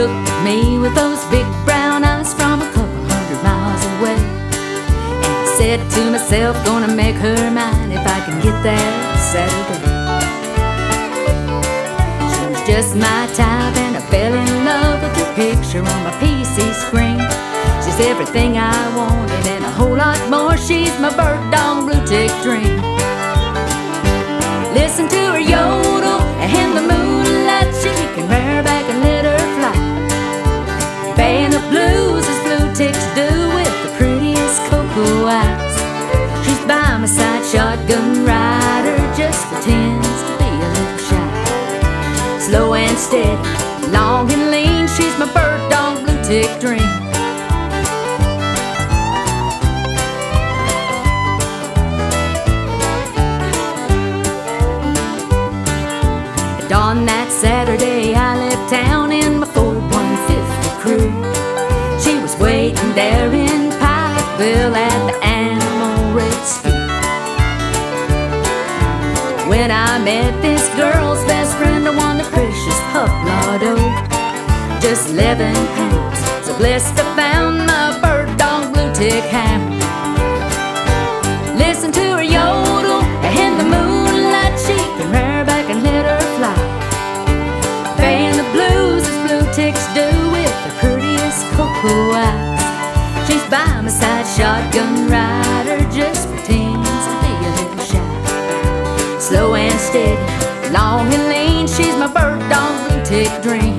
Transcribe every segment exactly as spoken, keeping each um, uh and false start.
looked at me with those big brown eyes from a couple hundred miles away. And I said to myself, gonna make her mine if I can get there Saturday. She was just my type and I fell in love with her picture on my P C screen. She's everything I wanted and a whole lot more. She's my bird dog blue tick dream. Listen to her yodel in the moonlight. She can rear back and let her fly, paying the blues as blue ticks do with the prettiest cocoa eyes. She's by my side, shotgun rider, just pretends to be a little shy. Slow and steady, long and lean, she's my bird dog blue tick dream. On that Saturday I left town in my Ford one fifty crew. She was waiting there in Pikeville at the Animal Rescue. When I met this girl's best friend, I won the precious pup lotto. Just eleven pounds, so blessed I found my bird dog blue tick hound. Listen to her yodel in the moonlight. She can rear back and let her fly, paying the blues as blue ticks do with the prettiest cocoa eyes. She's by my side, shotgun rider, just pretends to be a little shy. Slow and steady, long and lean, she's my bird dog blue tick dream.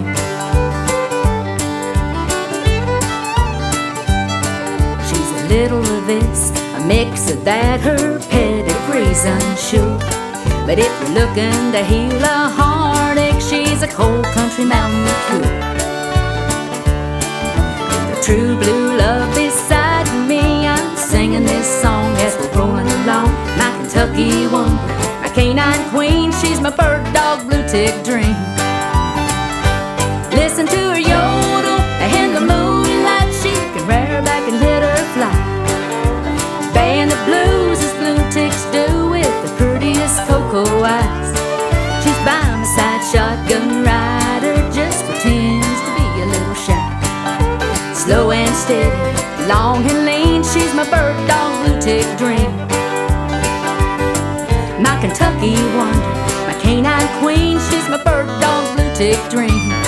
She's a little of this, a mix of that, her pedigree's unsure. But if you're looking to heal a heartache, she's a cold country mountain cure. With a true blue love beside me, I'm singing this song as we're rolling along. My Kentucky wonder, my canine queen, she's my bird dog blue tick dream. Listen to her yodel in the moonlight. She can rear back and let her fly, paying the blues as blue ticks do with the prettiest cocoa eyes. She's by my side, shotgun rider, just pretends to be a little shy. Slow and steady, long and lean, she's my bird dog blue tick dream. My Kentucky wonder, my canine queen, she's my bird dog blue tick dream.